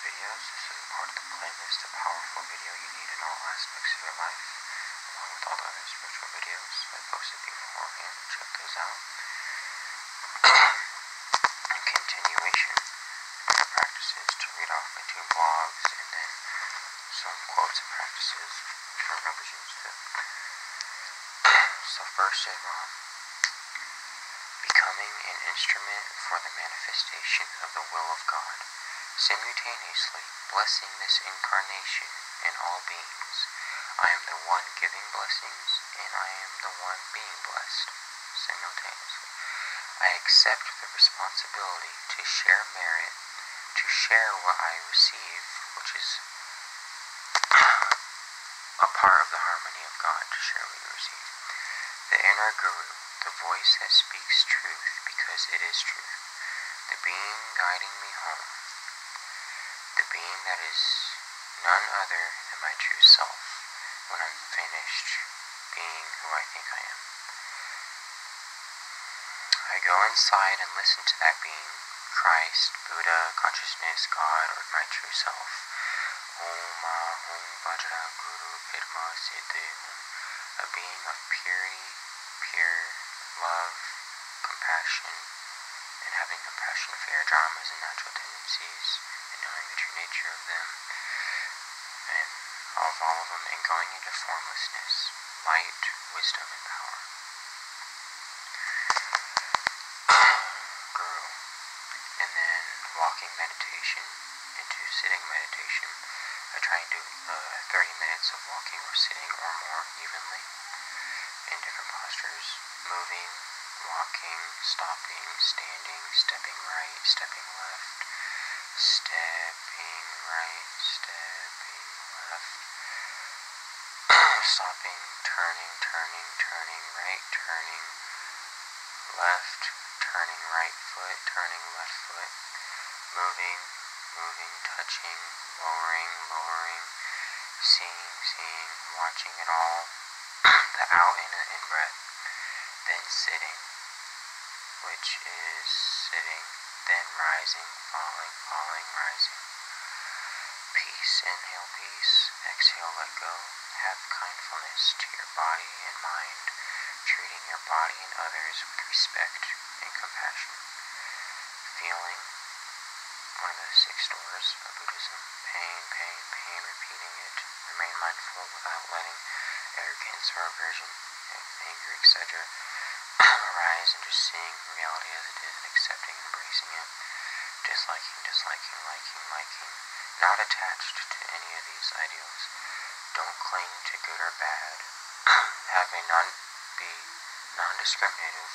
videos. This is part of the playlist of powerful video you need in all aspects of your life, along with all the other spiritual videos I posted beforehand. Check those out. In continuation, my practice is to read off my 2 blogs and then some quotes and practices for revisions too. So first is becoming an instrument for the manifestation of the will of God, simultaneously blessing this incarnation and all beings. I am the one giving blessings, and I am the one being blessed simultaneously. I accept the responsibility to share merit, to share what I receive, which is a part of the harmony of God, to share what you receive. The inner guru, the voice that speaks truth because it is truth. The being guiding me home. The being that is none other than my true self when I'm finished being who I think I am. I go inside and listen to that being, Christ, Buddha, consciousness, God, or my true self. Om Ahum Vajra Guru Vidma Siddhi Om. A being of purity, pure love, compassion, and having compassion for your dramas and natural tendencies, and knowing the true nature of them, and of all of them, and going into formlessness, light, wisdom, and power. Guru. And then walking meditation into sitting meditation. I try and do 30 minutes of walking or sitting or more evenly in different postures, moving, walking, stopping, standing, stepping right, stepping left, stepping right, stepping left, stopping, turning, turning, turning right, turning left, turning right foot, turning left foot, moving, moving, touching, lowering, lowering, seeing, watching it all, the out and the in breath, then sitting, which is sitting, then rising, falling, falling, rising. Peace, inhale peace, exhale let go. Have kindfulness to your body and mind, treating your body and others with respect and compassion. Feeling, one of the 6 doors of Buddhism, pain, pain, pain, repeating it. Remain mindful without letting arrogance or aversion, anger, etc. arise, and just seeing reality as it is and accepting and embracing it. Disliking, disliking, liking, liking. Not attached to any of these ideals. Don't cling to good or bad. Be non-discriminative.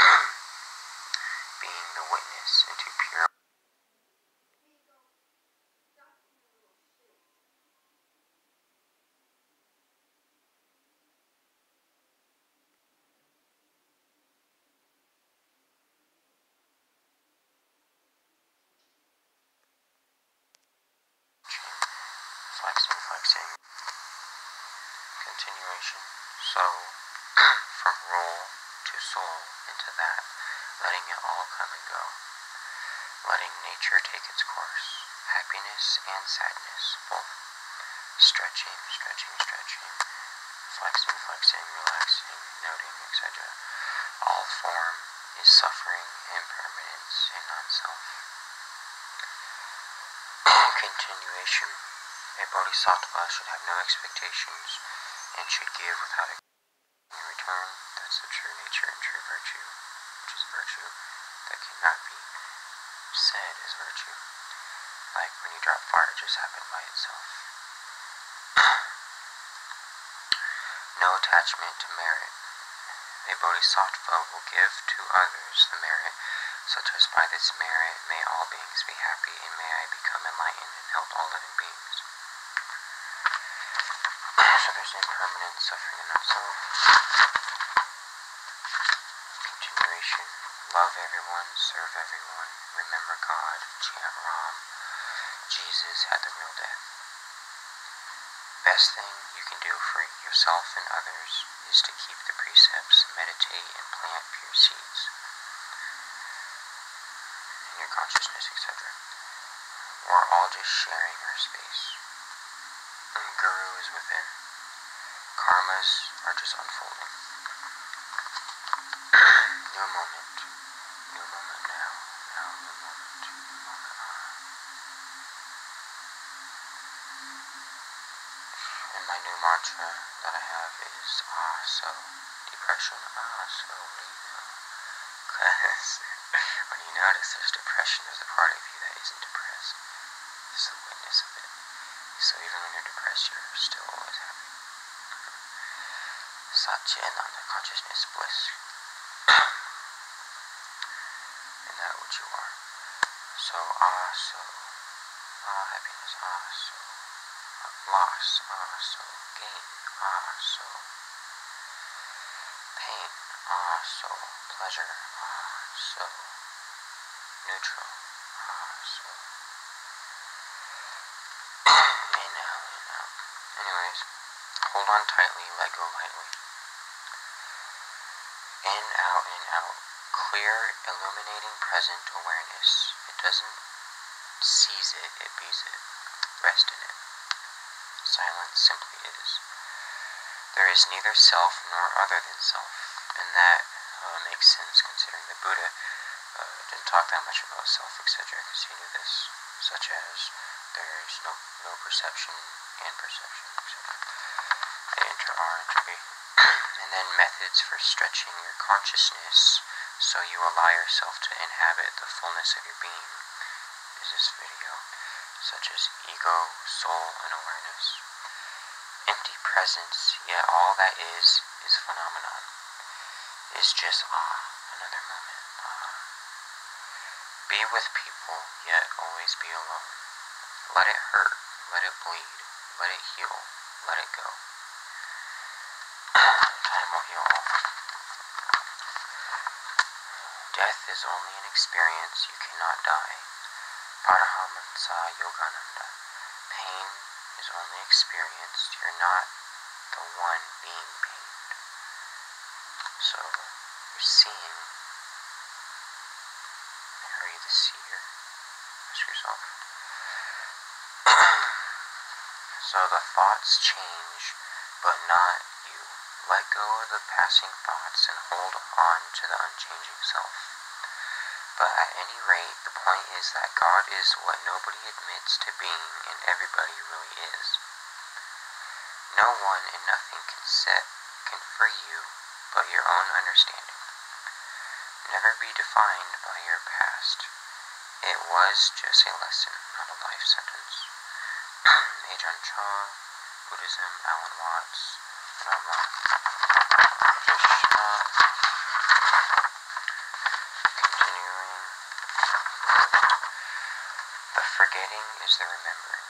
Being the witness into pure flexing, continuation. So, from role to soul into that, letting it all come and go. Letting nature take its course. Happiness and sadness, both. Stretching, stretching, stretching. Flexing, flexing, relaxing, noting, etc. All form is suffering, impermanence, and non-self. Continuation. A bodhisattva should have no expectations and should give without expecting in return. That's the true nature and true virtue, which is virtue that cannot be said as virtue. Like when you drop fire, it just happened by itself. No attachment to merit. A bodhisattva will give to others the merit, such as by this merit may all beings be happy, and may I become enlightened and help all living beings. So there's impermanence, suffering, and non-self. Continuation. Love everyone, serve everyone, remember God, chant Ram. Jesus had the real death. Best thing you can do for yourself and others is to keep the precepts, meditate, and plant pure seeds in your consciousness, etc. We're all just sharing our space. And Guru is within. Karmas are just unfolding. New moment. New moment now. Now, new moment. New moment. And my new mantra that I have is so. Depression, so. What do you know? Because when you notice there's depression, there's a part of you that isn't depressed. It's the witness of it. So even when you're depressed, you're still always happy. Satchitananda consciousness, bliss. And that which you are. So, happiness, so. Loss, so. Gain, so. Pain, so. Pleasure, so. Neutral, so. In, out. Anyways, hold on tightly, let go lightly. In, out. Clear, illuminating present awareness. It doesn't seize it, it bees it. Rest in it. Silence simply is. There is neither self nor other than self, and that makes sense considering the Buddha didn't talk that much about self, etc., because he knew this, such as there is no perception and perception, etc. They enter. And then methods for stretching your consciousness so you allow yourself to inhabit the fullness of your being is this video, such as ego, soul, and awareness. Empty presence, yet all that is phenomenon. Is just another moment. Be with people, yet always be alone. Let it hurt, let it bleed, let it heal, let it go. Time will heal all. Death is only an experience, you cannot die. Paramahansa Yogananda. Pain is only experienced, you're not the one being pained. So, you're seeing. Are you the seer? Ask yourself. So the thoughts change, but not you. Let go of the passing thoughts and hold on to the unchanging self. But at any rate, the point is that God is what nobody admits to being and everybody really is. No one and nothing can free you but your own understanding. Never be defined by your past. It was just a lesson, not a life sentence. Ajahn Chah, Buddhism, Alan Watts, Rama Krishna. Continuing. The forgetting is the remembering.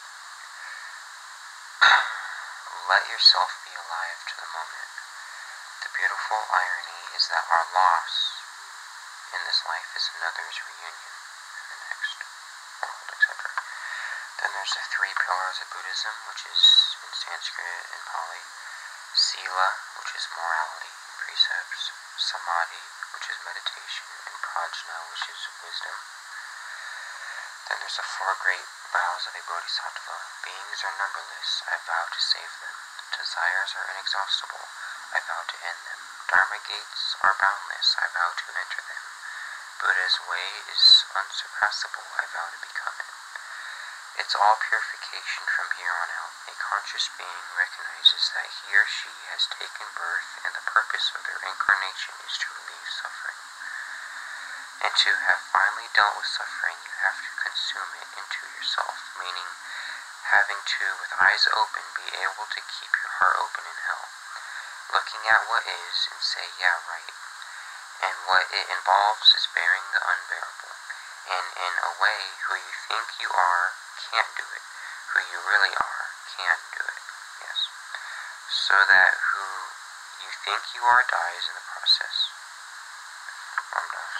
Let yourself be alive to the moment. The beautiful irony is that our loss in this life is another's reunion in the next world, etc. Then there's the 3 pillars of Buddhism, which is in Sanskrit and Pali. Sila, which is morality and precepts. Samadhi, which is meditation. And Prajna, which is wisdom. Then there's the 4 great vows of a bodhisattva. Beings are numberless, I vow to save them. Desires are inexhaustible, I vow to end them. Dharma gates are boundless, I vow to enter them. Buddha's way is unsurpassable, I vow to become it. It's all purification from here on out. A conscious being recognizes that he or she has taken birth and the purpose of their incarnation is to relieve suffering. And to have finally dealt with suffering, you have to consume it into yourself, meaning having to, with eyes open, be able to keep your heart open in hell. Looking at what is and say, yeah, right. And what it involves is bearing the unbearable. And in a way, who you think you are can't do it. Who you really are can do it. Yes. So that who you think you are dies in the process. Ram Dass.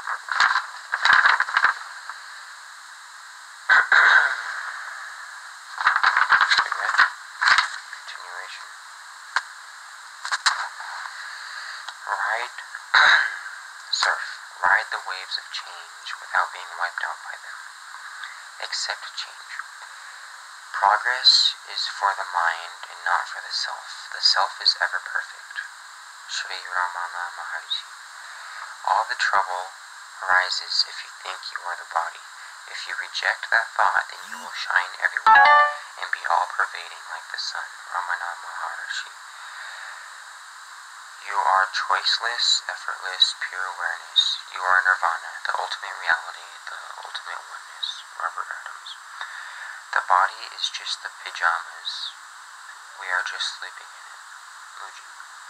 Continuation. Surf. Ride the waves of change without being wiped out by them. Accept change. Progress is for the mind and not for the self. The self is ever perfect. Sri Ramana Maharshi. All the trouble arises if you think you are the body. If you reject that thought, then you will shine everywhere and be all-pervading like the sun. Ramana Maharshi. You are choiceless, effortless, pure awareness. You are nirvana, the ultimate reality, the ultimate oneness. Robert Adams. The body is just the pajamas. We are just sleeping in it. Muji.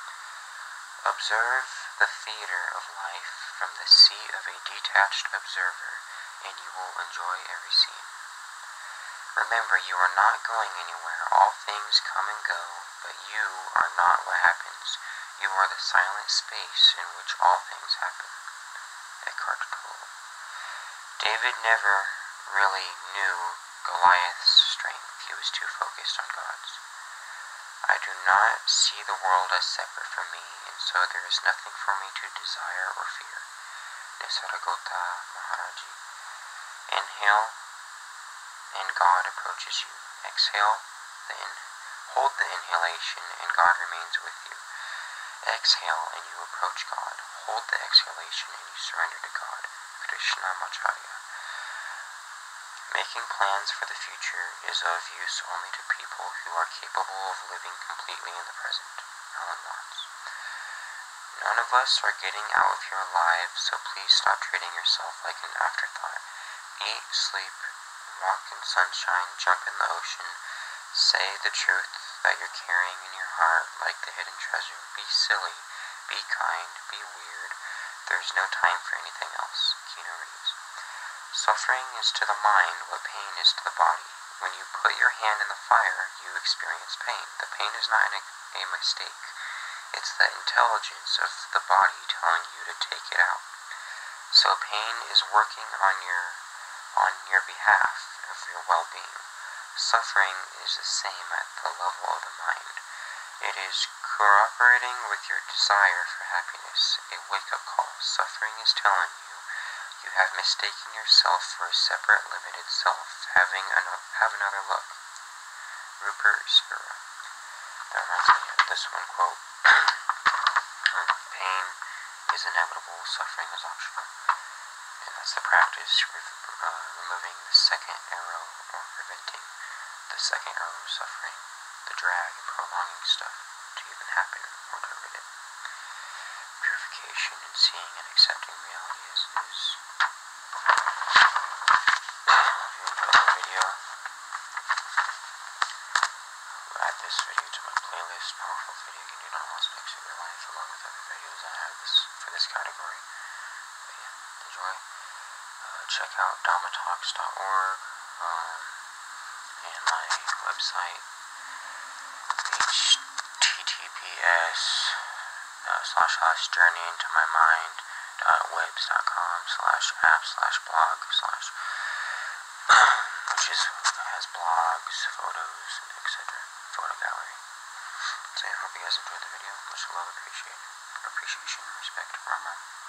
Observe the theater of life from the seat of a detached observer, and you will enjoy every scene. Remember, you are not going anywhere. All things come and go, but you are not what happens. You are the silent space in which all things happen. Eckhart Tolle. David never really knew Goliath's strength. He was too focused on God's. I do not see the world as separate from me, and so there is nothing for me to desire or fear. Nisargadatta Maharaji. Inhale, and God approaches you. Exhale, hold the inhalation, and God remains with you. Exhale, and you approach God. Hold the exhalation, and you surrender to God. Krishna Macharya. Making plans for the future is of use only to people who are capable of living completely in the present. Alan Watts. None of us are getting out of here alive, so please stop treating yourself like an afterthought. Eat, sleep, walk in sunshine, jump in the ocean, say the truth that you're carrying in your heart like the hidden treasure. Be silly, be kind, be weird. There's no time for anything else. Keanu Reeves. Suffering is to the mind what pain is to the body. When you put your hand in the fire, you experience pain. The pain is not a mistake. It's the intelligence of the body telling you to take it out. So pain is working on your behalf of your well-being. Suffering is the same at the level of the mind. It is cooperating with your desire for happiness, a wake-up call. Suffering is telling you you have mistaken yourself for a separate, limited self. Have another look. Rupert Spira. That reminds me of this one quote. Pain is inevitable, suffering is optional. And that's the practice, removing the second arrow or preventing the second arrow of suffering, the drag and prolonging stuff to even happen or to rid it. Purification and seeing and accepting reality as it is. If you enjoyed the video, add this video to my playlist. Powerful video can do normal aspects of your life along with other videos I have for this category. But yeah, enjoy. Check out dhammatalks.org and my website, https://journeyintomymind.webs.com/app/blog/ which has blogs, photos, etc. Photo gallery. So I hope you guys enjoyed the video. Much love, appreciation, respect, Rama.